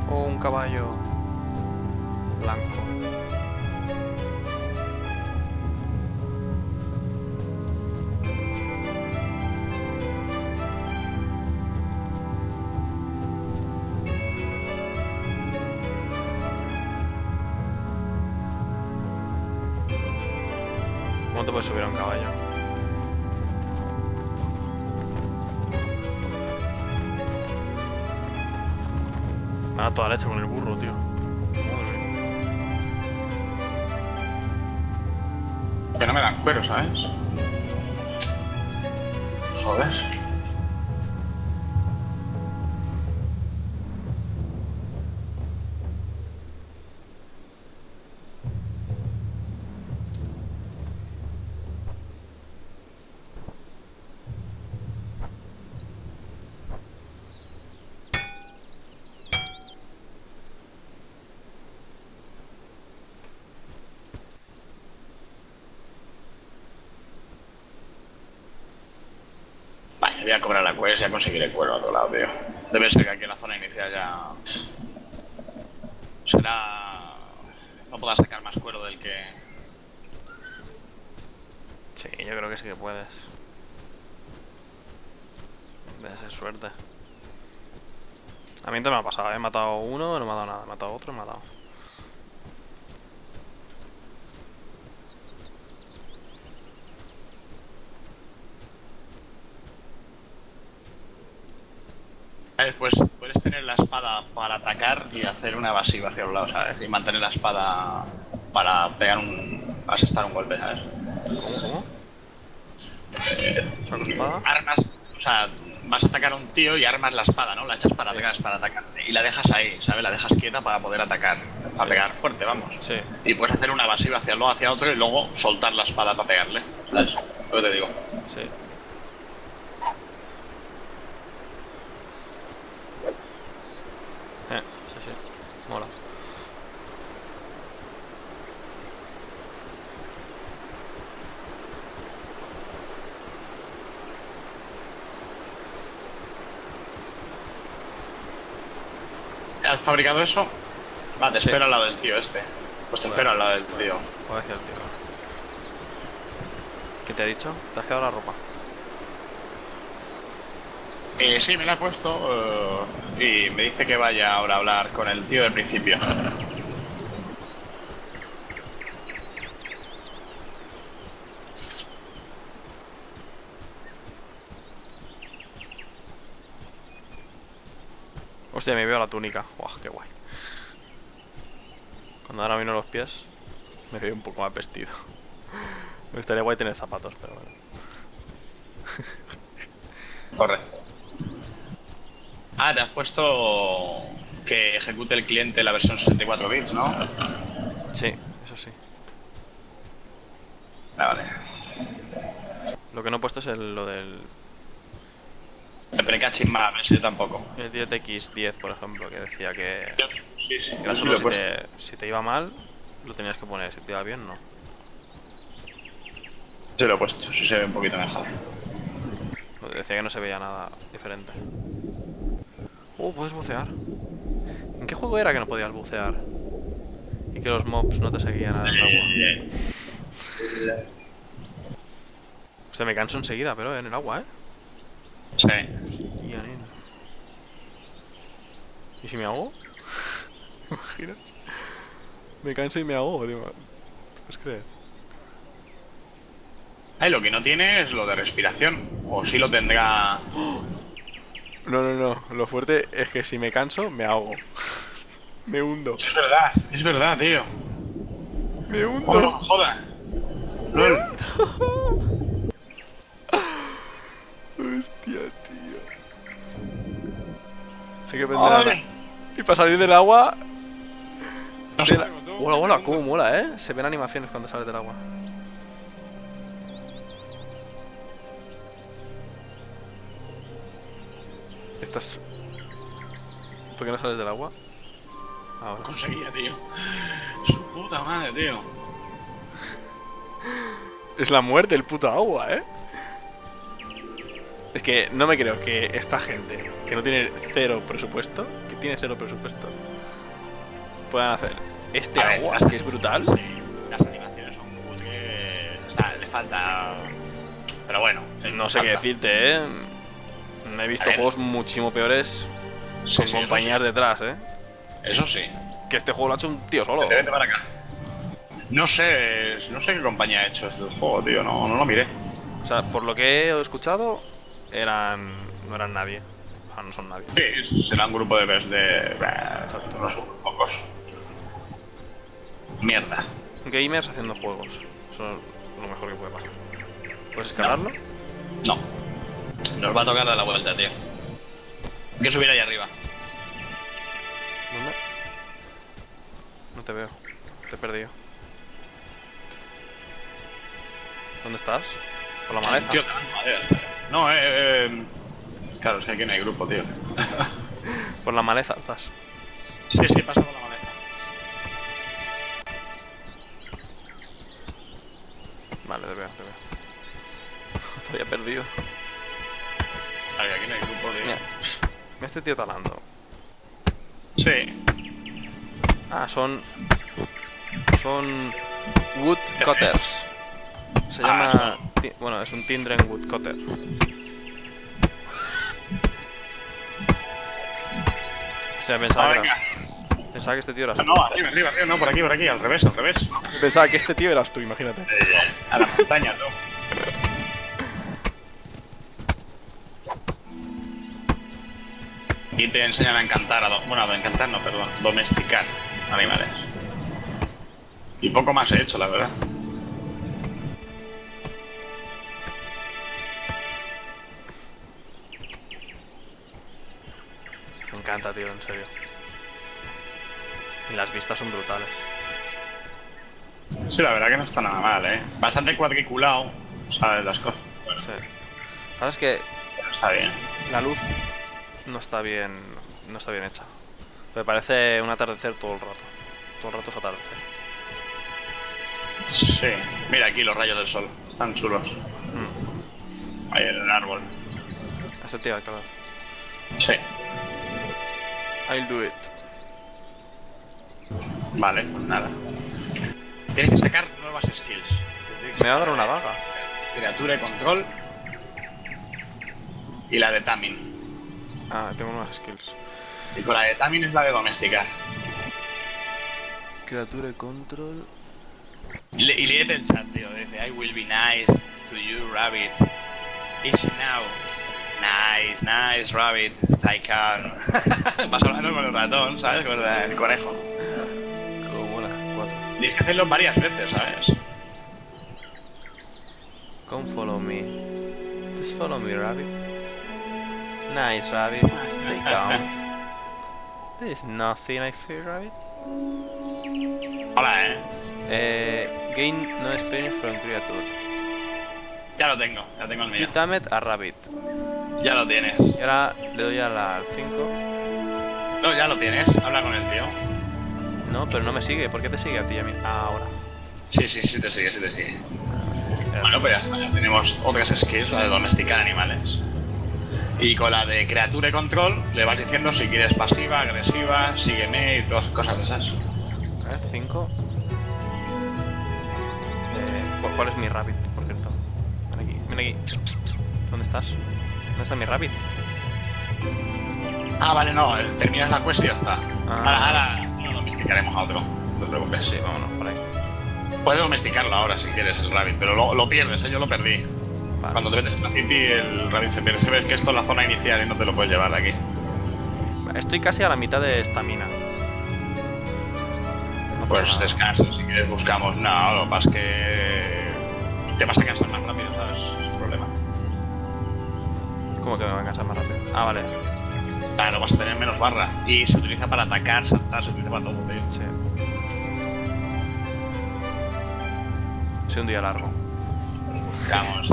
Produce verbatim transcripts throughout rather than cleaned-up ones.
O un caballo blanco. ¿Cómo te puedes subir a un caballo? Me da toda leche con el burro, tío. Madre mía. Que no me dan cuero, ¿sabes? Joder. Vale, voy a cobrar la quest y a conseguiré cuero a otro lado, tío. Debe ser que aquí en la zona inicial ya... será... no pueda sacar más cuero del que... Sí, yo creo que sí que puedes. Debe ser suerte. A mí no me ha pasado, ¿eh? He matado uno, no me ha dado nada. He matado otro, me ha dado. Después puedes tener la espada para atacar y hacer una evasiva hacia un lado, ¿sabes? Y mantener la espada para pegar un... asestar un golpe, ¿sabes? ¿Cómo? ¿Cómo? Eh, ¿Saco espada? armas, o sea, vas a atacar a un tío y armas la espada, ¿no? La echas para atrás para atacar y la dejas ahí, ¿sabes? La dejas quieta para poder atacar, para Sí. pegar fuerte, vamos. Sí. Y puedes hacer una evasiva hacia uno, hacia otro y luego soltar la espada para pegarle, ¿sabes? Lo que te digo. Sí. Eh, sí, sí. Mola. ¿Has fabricado eso? Va, te Sí. espero al lado del tío este. Pues te Vale. espero al lado del tío. Voy hacia el tío. ¿Qué te ha dicho? ¿Te has quedado la ropa? Eh, sí, me la he puesto eh, y me dice que vaya ahora a hablar con el tío del principio. Hostia, me veo la túnica. Guau, qué guay. Cuando ahora vino los pies, me veo un poco más vestido. Me estaría guay tener zapatos, pero bueno. Correcto. Ah, te has puesto que ejecute el cliente la versión sesenta y cuatro bits, ¿no? Sí, eso sí. Ah, vale. Lo que no he puesto es el, lo del El precaching map, ese tampoco. el DirectX diez, por ejemplo, que decía que, Sí, sí, que era sí solo lo he si puesto. te, si te iba mal, lo tenías que poner. Si te iba bien, no. Sí lo he puesto, sí se ve un poquito mejor. Decía que no se veía nada diferente. Oh, puedes bucear. ¿En qué juego era que no podías bucear? Y que los mobs no te seguían al agua. O sea, me canso enseguida, pero en el agua, ¿eh? Sí. Hostia, nena. ¿Y si me ahogo? ¿Te imaginas? Me canso y me ahogo, tío. ¿Te puedes creer? Ay, lo que no tiene es lo de respiración. O sí lo tendrá. No, no, no. Lo fuerte es que si me canso, me ahogo. Me hundo. Es verdad, es verdad, tío. Me Oh, hundo. no, joda. LOL. Hostia, tío. Hay que aprender Ay. a... Y para salir del agua... No sé, Tela. tú, Hola, me hola, pregunto. cómo mola, ¿eh? Se ven animaciones cuando sales del agua. Estás... ¿Por qué no sales del agua? Ahora. Conseguía, tío. Su puta madre, tío. Es la muerte el puto agua, ¿eh? Es que no me creo que esta gente, que no tiene cero presupuesto, que tiene cero presupuesto, puedan hacer este A ver, agua, las- que es brutal. Sí, las animaciones son cutres. Está, le falta. Pero bueno. sí, No le sé qué falta. decirte, ¿eh? Me he visto A ver. juegos muchísimo peores Sí, con sí, eso compañías sí. detrás, ¿eh? Eso sí. Que este juego lo ha hecho un tío solo. Vete, vete para acá. No sé, no sé qué compañía ha hecho este juego, tío. No, no lo miré. O sea, por lo que he escuchado, eran no eran nadie. O sea, no son nadie. Sí, será un grupo de. de. Exacto. Unos pocos. Mierda. Gamers haciendo juegos. Eso es lo mejor que puede pasar. ¿Puedes escalarlo? No. Nos va a tocar dar la vuelta, tío. Hay que subir ahí arriba. ¿Dónde? No te veo. Te he perdido. ¿Dónde estás? ¿Por la maleza? Tío, madera. No, eh, eh. Claro, es que aquí no hay grupo, tío. Por la maleza estás. Sí, sí, pasa por la maleza. Vale, te veo, te veo. Te había perdido. Ay, aquí no hay grupo, tío. Mira, mira este tío talando. Sí. Ah, son... Son... Woodcutters. Se Ah, llama... ti- Bueno, es un Tindren Woodcutter. Hostia, pensaba Ah, que venga. era... Pensaba que este tío eras tú. No, arriba, arriba, arriba, no, por aquí, por aquí, al revés, al revés. Pensaba que este tío eras tú, imagínate. A la montaña, tú. Y te enseñan a encantar, a do- bueno, a encantar no, perdón, domesticar animales. Y poco más he hecho, la verdad. Me encanta, tío, en serio. Y las vistas son brutales. Sí, la verdad que no está nada mal, ¿eh? Bastante cuadriculado, ¿sabes? Las cosas. Bueno, Sí. ¿Sabes que pero está bien. la luz no está bien, no está bien hecha? Me parece un atardecer todo el rato. Todo el rato es atardecer. Sí. Mira aquí los rayos del sol. Están chulos. Mm. Ahí en el árbol. Este tío, claro. Sí. I'll do it. Vale, pues nada. Tienes que sacar nuevas skills. Me va a dar una vaga. Criatura y control. Y la de Tamin. Ah, tengo unas skills. Y con la de Tamin es la de domesticar. Criatura y control. Y, le, y léete el chat, tío. Dice, I will be nice to you, rabbit. It's now. Nice, nice, rabbit. Stay calm. Vas hablando con el ratón, ¿sabes? Con el conejo. Como mola. Cuatro. Tienes que hacerlo varias veces, ¿sabes? Come follow me. Just follow me, rabbit. Nice, rabbit. Stay calm. There's nothing I fear, rabbit. Hola, eh. Eh, gain no experience from creature. Ya lo tengo, ya tengo el You mío. damage a rabbit. Ya lo tienes. Y ahora le doy a la al cinco. No, ya lo tienes. Habla con el tío. No, pero no me sigue. ¿Por qué te sigue a ti y a mí? Ah, ahora. Sí, sí, sí te sigue, sí te sigue. Eh, Bueno, pues ya está. Ya tenemos otras skills, la de domesticar animales. Y con la de criatura y control le vas diciendo si quieres pasiva, agresiva, sígueme y todas cosas de esas. A ver, cinco. Eh, ¿cu- ¿Cuál es mi rabbit, por cierto? Ven aquí, ven aquí. ¿Dónde estás? ¿Dónde está mi rabbit? Ah, vale, no, eh, terminas la quest y ya está. Ah. Ahora, ahora lo domesticaremos a otro. No te preocupes. Sí, vámonos por ahí. Puedes domesticarlo ahora si quieres el rabbit, pero lo, lo pierdes, ¿eh? Yo lo perdí. Vale. Cuando te metes en la city el rabbit se pierde. Se ve que esto es la zona inicial y no te lo puedes llevar de aquí. Estoy casi a la mitad de estamina. No Pues pasa nada. descansa, si quieres buscamos. No, lo que pasa es que te vas a cansar más rápido, ¿sabes? Es el problema. ¿Cómo que me va a cansar más rápido? Ah, vale. Claro, vas a tener menos barra. Y se utiliza para atacar, saltar, se utiliza para todo, tío. Sí. Ha sido un día largo. Vamos.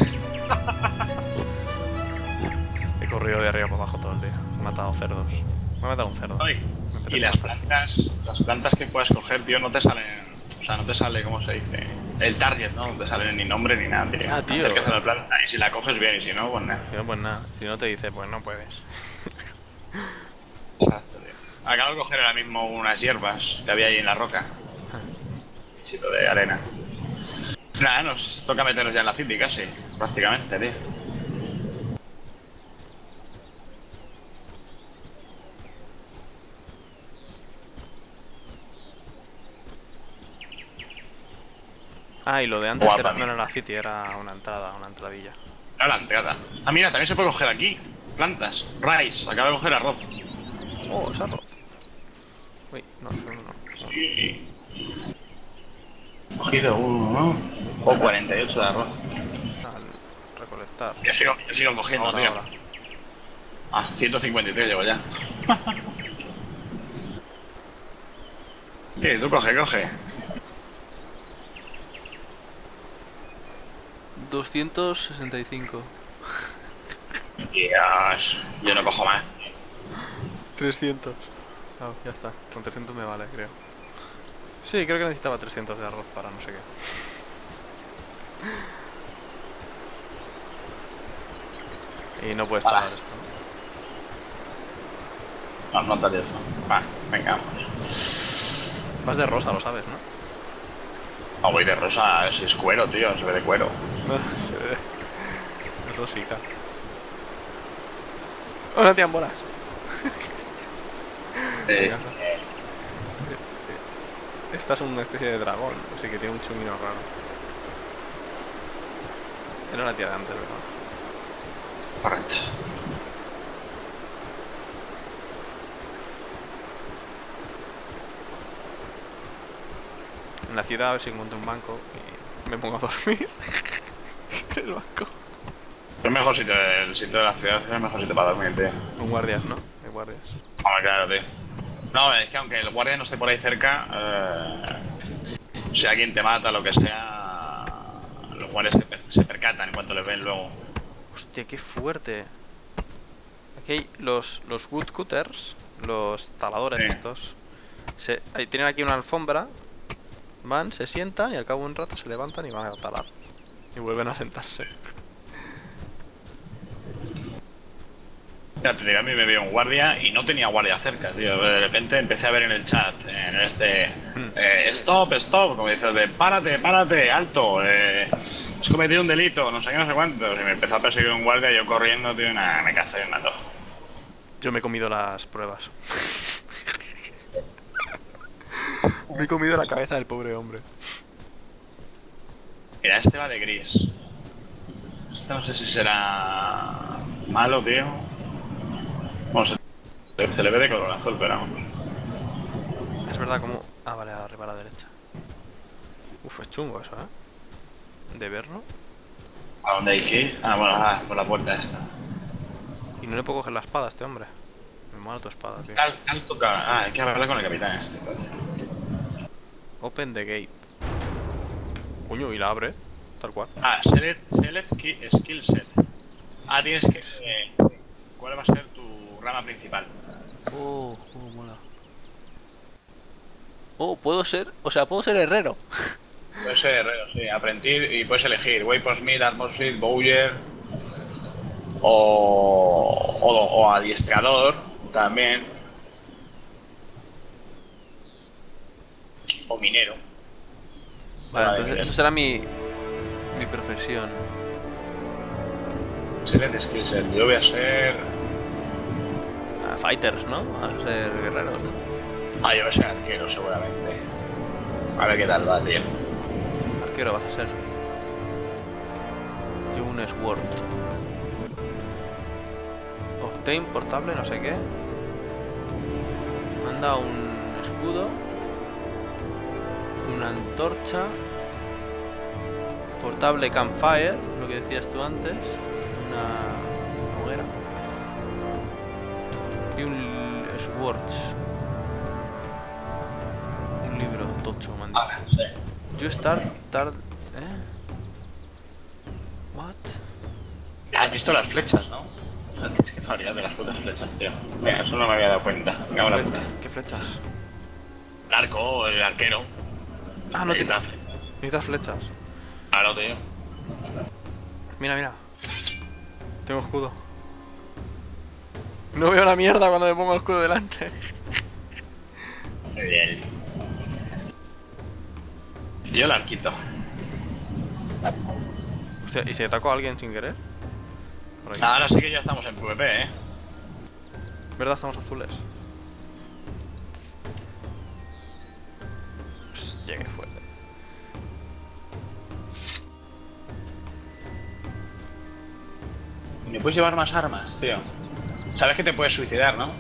He corrido de arriba para abajo todo el día. He matado cerdos. Me he matado un cerdo. Ay, Me apetece y las bastante. plantas, las plantas que puedes coger, tío, no te salen. O sea, no te sale, ¿cómo se dice? El target, ¿no? No te sale ni nombre ni nada, tío. Ah, tío. Te acercas a la planta y si la coges bien y si no, pues nada. Si no, pues nada. Si no te dice, pues no puedes. Exacto. Acabo de coger ahora mismo unas hierbas que había ahí en la roca. Chito de arena. Nada, nos toca meternos ya en la city casi, prácticamente, tío. Ah, y lo de antes Guapa, era, no mía. era la city, era una entrada, una entradilla. No, la entrada. Ah, mira, también se puede coger aquí. Plantas. Rice. Acabo de coger arroz. Oh, es arroz. Uy, no, eso no. no. Sí. Cogido uno, ¿no? O cuarenta y ocho de arroz. Al recolectar. Yo sigo, yo sigo cogiendo, Ahora, tío. ahora. Ah, ciento cincuenta y tres llevo ya. Sí, tú coge, coge. doscientos sesenta y cinco. Dios, yo no cojo más. trescientos. Ah, ya está. Con trescientos me vale, creo. Sí, creo que necesitaba trescientos de arroz para no sé qué. Y no puedes Hola. talar esto. No, no tal eso. Va, venga, vamos. Vas de rosa, lo sabes, ¿no? No voy de rosa, si es cuero, tío, se ve de cuero. Se ve. Es rosita. Oh, no tiran bolas. Eh, Esta es una especie de dragón, así que tiene un chumino raro. Era la tía de antes, ¿verdad? correcto. En la ciudad a ver si encuentro un banco y me pongo a dormir en el banco. Es el mejor sitio, el sitio de la ciudad es el mejor sitio para dormir, tío. Con guardias, ¿no? Hay guardias. Hombre, claro, tío. No, es que aunque el guardia no esté por ahí cerca, eh, si alguien te mata, lo que sea, los guardias se, per se percatan en cuanto les ven luego. Hostia, qué fuerte. Aquí hay los, los woodcutters, los taladores Sí. estos. Se, ahí, tienen aquí una alfombra. Van, se sientan y al cabo de un rato se levantan y van a talar. Y vuelven a sentarse. Ya te digo, a mí me veo un guardia y no tenía guardia cerca, tío. De repente empecé a ver en el chat, en este... Eh, stop, stop, como dices, de párate, párate, alto, eh, has cometido un delito, no sé qué, no sé cuántos. Y me empezó a perseguir un guardia, yo corriendo, tío, y nada, me cazé y me mató. Yo me he comido las pruebas. Me he comido la cabeza del pobre hombre. Mira, este va de gris. Este no sé si será malo, tío. Bueno, se, se le ve de color azul, pero vamos. Es verdad como... Ah, vale, arriba a la derecha. Uf, es chungo eso, ¿eh? De verlo. ¿A dónde hay que ir? Ah, bueno, ah, por la puerta esta. Y no le puedo coger la espada a este hombre. Me mola tu espada, tío. Tal, tal toca. Ah, hay que hablar con el capitán este. Open the gate. Coño, y la abre. Tal cual. Ah, select, select ki- skill set. Ah, tienes que... Eh, ¿cuál va a ser tu rama principal? Oh, oh, mola. Oh, puedo ser... O sea, puedo ser herrero. Puede ser herrero, sí, aprendiz y puedes elegir Weaponsmith, Armorsmith, Bowyer o, o, o adiestrador también. O minero. Vale, Vale, entonces bien. esa será mi... Mi profesión. Select skill set. Yo voy a ser... Ah, fighters, ¿no? A ser guerreros, ¿no? Ah, yo voy a ser arquero seguramente. A ver qué tal va, tío. Arquero vas a ser. Yo un sword. Obtain portable, no sé qué. Manda un escudo. Una antorcha. Portable campfire, lo que decías tú antes. Una hoguera. Y un swords. Un libro tocho, man. Ah, sí. You start, start, ¿eh? What? Has visto las flechas, ¿no? O sea, tienes que fabricar de las putas flechas, tío. Mira, eso no me había dado cuenta. Venga, la puta. ¿Qué flechas? El arco, el arquero. Ah, no te... Necesita- Necesitas flechas. Claro, tío. Mira, mira. Tengo escudo. No veo la mierda cuando me pongo el escudo delante. Y yo el arquito. Hostia, ¿y si atacó a alguien sin querer? Por aquí. Ahora sí que ya estamos en PvP, eh. ¿Verdad? Estamos azules. Hostia, qué fuerte. Y me puedes llevar más armas, tío. Sabes que te puedes suicidar, ¿no?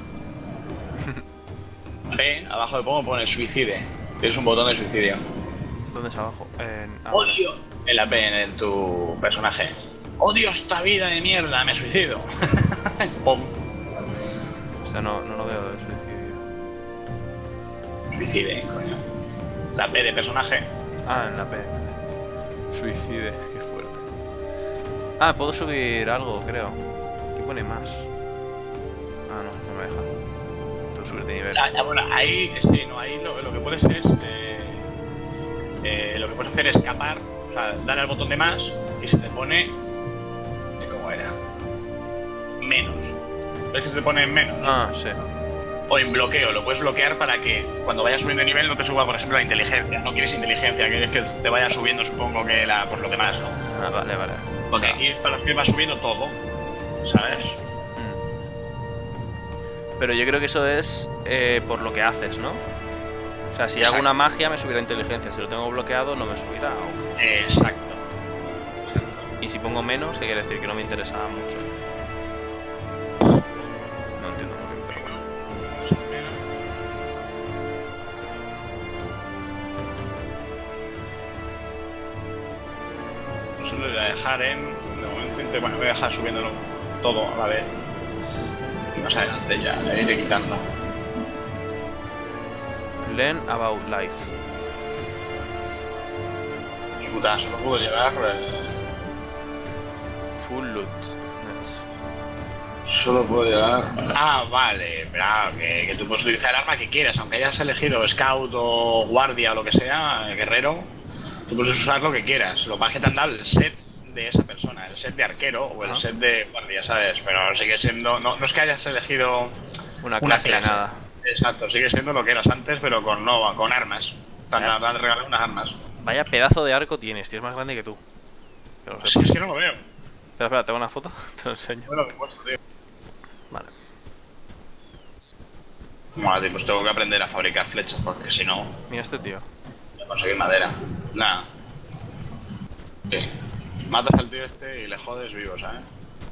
P, abajo de pongo pone suicide. Tienes un botón de suicidio. ¿Dónde es abajo? En... ah, ¡Odio! En la P, en el- tu personaje. ¡Odio esta vida de mierda! ¡Me suicido! Pum. o sea, no, no lo veo de suicidio. Suicide, coño. La P de personaje. Ah, en la P. Suicide, qué fuerte. Ah, puedo subir algo, creo. ¿Qué pone más? Ah, no, no me deja. Tengo que subir de nivel. Ah, ah, bueno, ahí, sí, no, ahí lo, lo que puedes es... Eh, eh, lo que puedes hacer es escapar, o sea, darle al botón de más y se te pone... ¿Cómo era? Menos. ¿Ves que se te pone en menos? Ah, sí. O en bloqueo, lo puedes bloquear para que cuando vayas subiendo de nivel no te suba, por ejemplo, la inteligencia. No quieres inteligencia, quieres que te vaya subiendo, supongo que la, por lo demás, ¿no? Ah, vale, vale. Porque O sea, aquí para que va subiendo todo, ¿sabes? mm. Pero yo creo que eso es eh, por lo que haces, ¿no? O sea, si hago Exacto. una magia me subirá inteligencia. Si lo tengo bloqueado no me subirá. o- Exacto. Y si pongo menos, ¿qué quiere decir? Que no me interesa mucho. No entiendo muy bien, pero bueno. Eso lo voy a dejar en... De momento, inte- bueno, voy a dejar subiéndolo todo a la vez. Y más adelante ya le iré quitando. Learn about life. Puta, solo puedo llevar... eh, Full loot. Next. Solo puedo llevar... Ah, vale, claro, que, que tú puedes utilizar el arma que quieras, aunque hayas elegido Scout o Guardia o lo que sea, eh, Guerrero, tú puedes usar lo que quieras. Lo que pasa es que te han dado el set de esa persona, el set de arquero o el Ajá. set de guardia, ¿sabes? Pero sigue siendo... No, no es que hayas elegido Una una clase de clase. nada. Exacto, sigue siendo lo que eras antes, pero con no, con armas. Te han, Ya. te han regalado unas armas. Vaya pedazo de arco tienes, tío. Es más grande que tú. Que lo Si sepas. es que no lo veo. Espera, espera, tengo una foto. Te lo enseño. Bueno, me he puesto, tío. Vale. Vale, pues tengo que aprender a fabricar flechas, porque si no, Mira este tío. voy a conseguir madera. Nada. Sí. Matas al tío este y le jodes vivo, ¿sabes?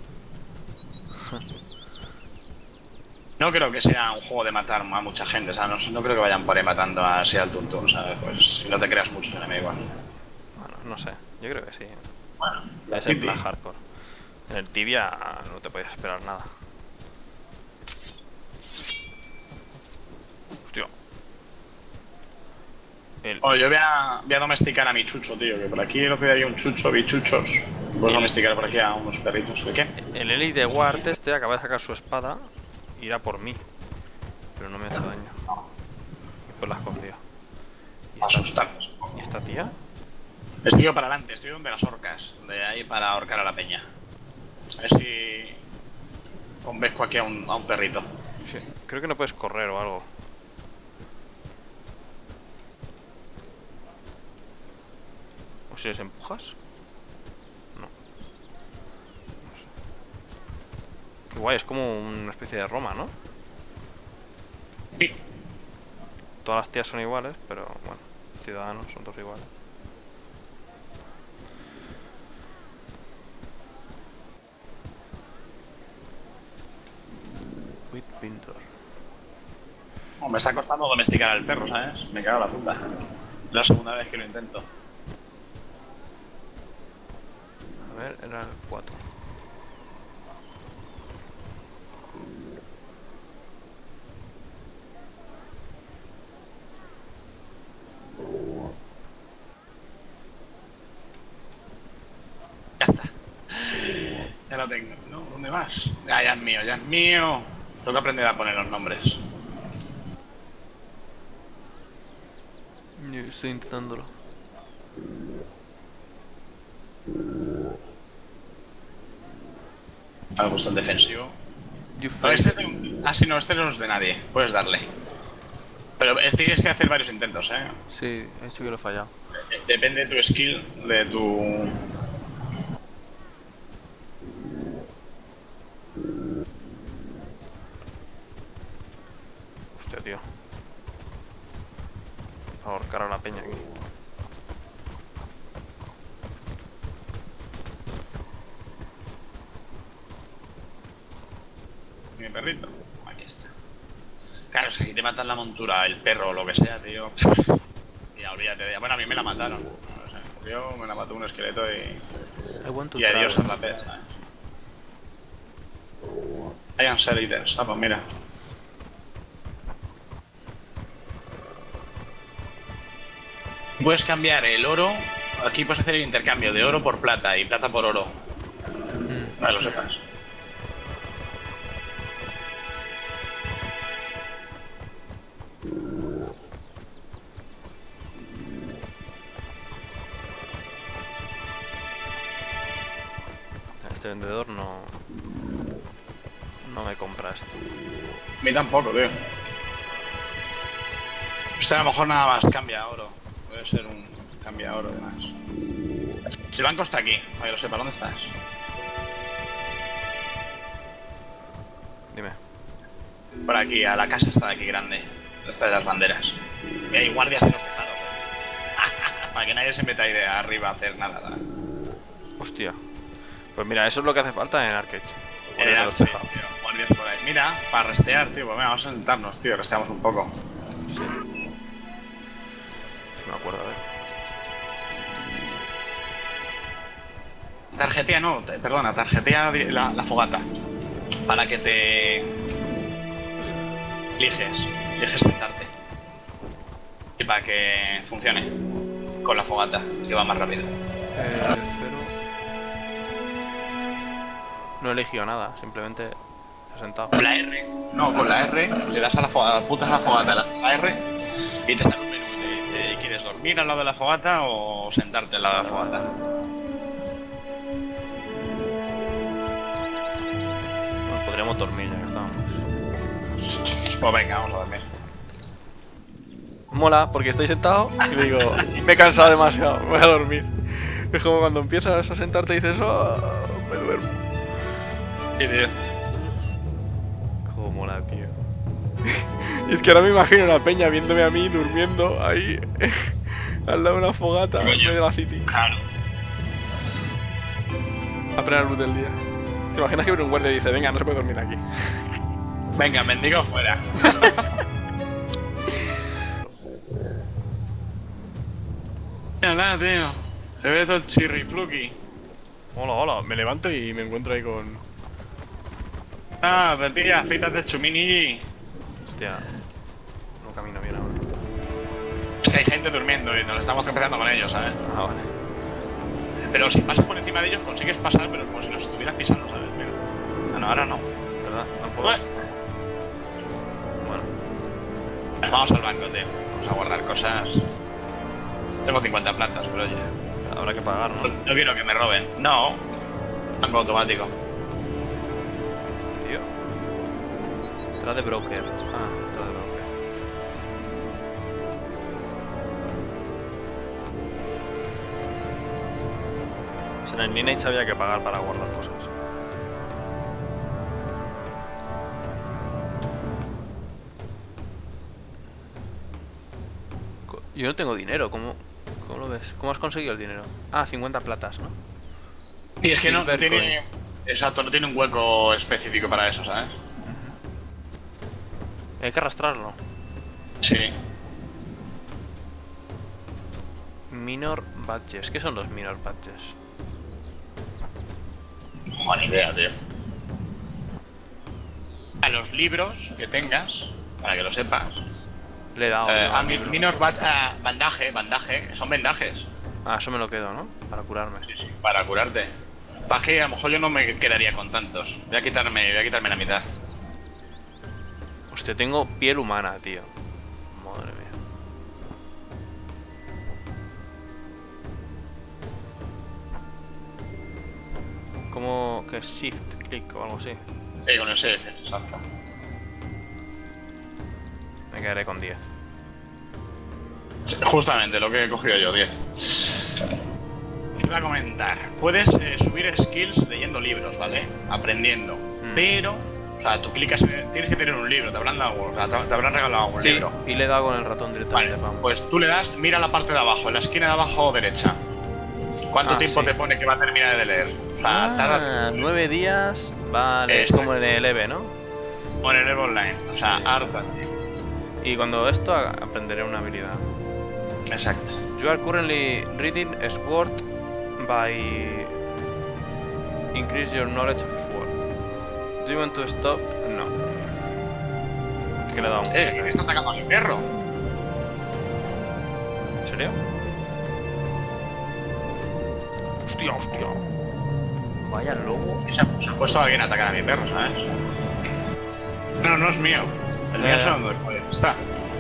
No creo que sea un juego de matar a mucha gente, ¿sabes? No, no creo que vayan por ahí matando así al tuntún, ¿sabes? Pues si no te creas mucho enemigo. Bueno, no sé. Yo creo que sí. Bueno, Es en plan hardcore. En el Tibia no te podías esperar nada. Hostia. El... Oh, yo voy a, voy a domesticar a mi chucho, tío, que por aquí el otro día había un chucho, vi chuchos. Voy a domesticar por aquí a unos perritos. ¿De qué? El Elite Ward este acaba de sacar su espada. Irá por mí. Pero no me ha hecho daño. Y pues la escondió. ¿Y esta, Asustarnos. ¿Y esta tía? Estoy yo para adelante, estoy donde las orcas, de ahí para ahorcar a la peña. A ver si convenzco aquí a un, a un perrito. Sí, creo que no puedes correr o algo. ¿O si les empujas? No. No sé. Qué guay, es como una especie de Roma, ¿no? Sí. Todas las tías son iguales, pero bueno, ciudadanos son todos iguales. With Pintor. Oh, me está costando domesticar al perro, ¿sabes? Me cago en la puta. Es la segunda vez que lo intento. A ver, era el cuatro. Ya está. Ya lo tengo. ¿No? ¿Dónde vas? Ya, ya es mío, ya es mío. Tengo que aprender a poner los nombres. Yo estoy intentándolo. Al botón defensivo. You No, failed. este es de un... Ah, sí, no, este no es de nadie. Puedes darle. Pero es, tienes que hacer varios intentos, ¿eh? Sí, he dicho que lo he fallado. Depende de tu skill, de tu... Hostia, tío. Por ahorcar a la peña aquí. Mi perrito. Aquí está. Claro, es que aquí te matan la montura, el perro o lo que sea, tío. Ya, olvídate de ella. Bueno, a mí me la mataron. O sea, yo me la mató un esqueleto y... Y adiós a la pez, ¿sabes? Iron Cell Eaters. Ah, pues mira. Puedes cambiar el oro. Aquí puedes hacer el intercambio de oro por plata y plata por oro. Mm. Para que lo sepas. Este vendedor no... No me compra esto. A mí tampoco, tío. Este a lo mejor nada más cambia oro. Puede ser un cambia oro además. El banco está aquí, para que lo sepa. ¿Dónde estás? Dime. Por aquí, a la casa está de aquí grande. Esta de las banderas. Y hay guardias en los tejados. Para que nadie se meta ahí de arriba a hacer nada. nada. Hostia. Pues mira, eso es lo que hace falta en Arcade. En el Arcade, tío. Guardias por ahí. Mira, para restear, tío. Pues venga, vamos a sentarnos, tío. Resteamos un poco. Sí. No me acuerdo, a ver. Tarjetea no, te- perdona, tarjetea di- la, la fogata. Para que te... Eliges, eliges sentarte. Y para que funcione con la fogata, que va más rápido. Eh, cero. No he elegido nada, simplemente he sentado. Con la R, no, con la R le das a la fogata, apuntas a la fogata, la, la R y te sale un menú. Te dice, ¿quieres dormir al lado de la fogata o sentarte al lado de la fogata? Bueno, podríamos dormir ya que estamos. Pues venga, vamos a dormir. Mola, porque estoy sentado y digo, me he cansado demasiado, me voy a dormir. Es como cuando empiezas a sentarte y dices, oh, me duermo. Y tío, Como mola, tío. Y es que ahora me imagino la peña viéndome a mí durmiendo ahí al lado de una fogata en medio de la city. claro. A plena luz del día. ¿Te imaginas que viene un guardia y dice, venga, no se puede dormir aquí? Venga, mendigo fuera. Ya nada, tío. Se ve todo chirrifluki. Hola, hola, me levanto y me encuentro ahí con... Ah, pero tía, afeítate chumini. Hostia, no camino bien ahora. Es que hay gente durmiendo y nos estamos empezando con ellos, ¿sabes? Ah, vale. Pero si pasas por encima de ellos consigues pasar, pero como si los estuvieras pisando, ¿sabes? Mira. Ah, no, ahora no. ¿Verdad? No puedo. Ué. Bueno, Vamos al banco, tío. Vamos a guardar cosas. Tengo cincuenta plantas, pero oye. habrá que pagar, ¿no? No, no quiero que me roben. No. Banco automático. Tío. Entrada de broker. Ah, entrada de broker. O sea, en el Lineage había que pagar para guardar cosas. Co- Yo no tengo dinero, ¿cómo, cómo lo ves? ¿Cómo has conseguido el dinero? Ah, cincuenta platas, ¿no? Y es que no, no Silver tiene... Exacto, no tiene un hueco específico para eso, ¿sabes? Hay que arrastrarlo. Sí. Minor badges. ¿Qué son los minor badges? No, ni idea, tío. A los libros que tengas, para que lo sepas. Le he dado. Eh, no, a al mi, libro. minor bat, ah, bandaje, bandaje, son vendajes. Ah, eso me lo quedo, ¿no? Para curarme. Sí, sí, para curarte. Para que a lo mejor yo no me quedaría con tantos. Voy a quitarme, voy a quitarme la mitad. Hostia, tengo piel humana, tío. Madre mía. ¿Cómo que shift click o algo así? Sí, con ese, exacto. Me quedaré con diez. Justamente lo que he cogido yo, diez. Te iba a comentar, puedes eh, subir skills leyendo libros, ¿vale? Aprendiendo. Mm. Pero, o sea, tú clicas en, tienes que tener un libro, te habrán dado, o sea, te, te habrán regalado un Sí, libro. y le he dado con el ratón directamente. Vale, vamos. pues tú le das, mira la parte de abajo, en la esquina de abajo derecha. ¿Cuánto Ah, tiempo sí. te pone que va a terminar de leer? O sea, tarda Ah, nueve días. Vale, es Exacto. como en el E V E, ¿no? con el Evo Online. O sea, Sí. harta, tío. Y cuando esto a- aprenderé una habilidad. Exacto. You are currently reading a sword by increase your knowledge of sword. Do you want to stop? No. Que le he dado un... Eh, ¿quién está atacando a mi perro? ¿En serio? Hostia, hostia. Vaya lobo. Se ha, se ha puesto alguien a atacar a mi perro, ¿sabes? No, no es mío. El mío Eh. es donde joder, está.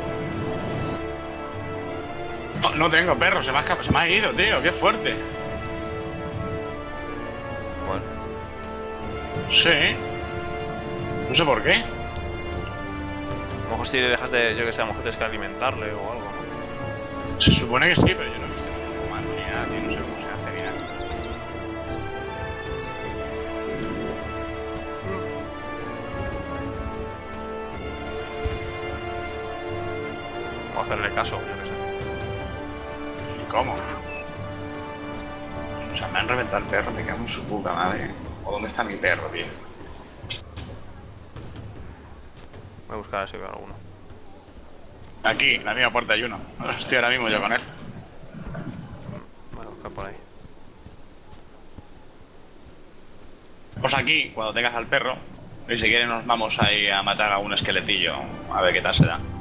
No, no tengo perro, se me ha escapado, se me ha ido, tío, qué fuerte. Bueno, Sí. No sé por qué. a lo mejor si le dejas de... Yo que sé, a lo mejor tienes que alimentarle o algo, ¿no? Se supone que sí, pero yo no he visto ningún comando ni nada, tío, no sé cómo se hace ni nada. O hacerle caso, yo que sé. ¿Y cómo? O sea, me han reventado el perro, me cago en su puta madre. ¿O dónde está mi perro, tío? Voy a buscar a ver si veo alguno. Aquí, en la misma puerta hay uno. Estoy ahora mismo yo con él. Voy a buscar por ahí. Pues aquí, cuando tengas al perro, y si quieres nos vamos ahí a matar a un esqueletillo, a ver qué tal se da.